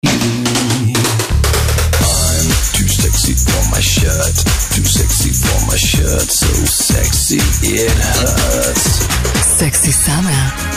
I'm too sexy for my shirt, too sexy for my shirt, so sexy it hurts. Sexy Summer.